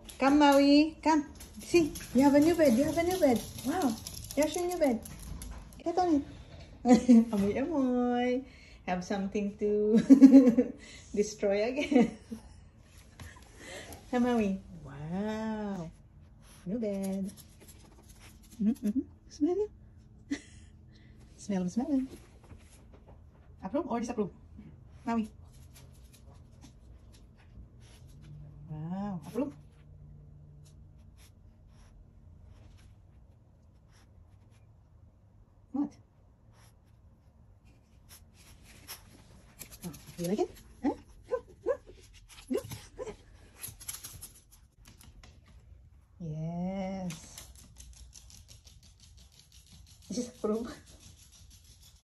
Come, Maui. Come. See, you have a new bed. You have a new bed. Wow. There's your new bed. Get on it. Amoy, amoy. Have something to destroy again. Come, Maui. Wow. New bed. Smell it. Smell it. Approve or disapprove? Maui. Wow. Approve. What? Oh, you like it?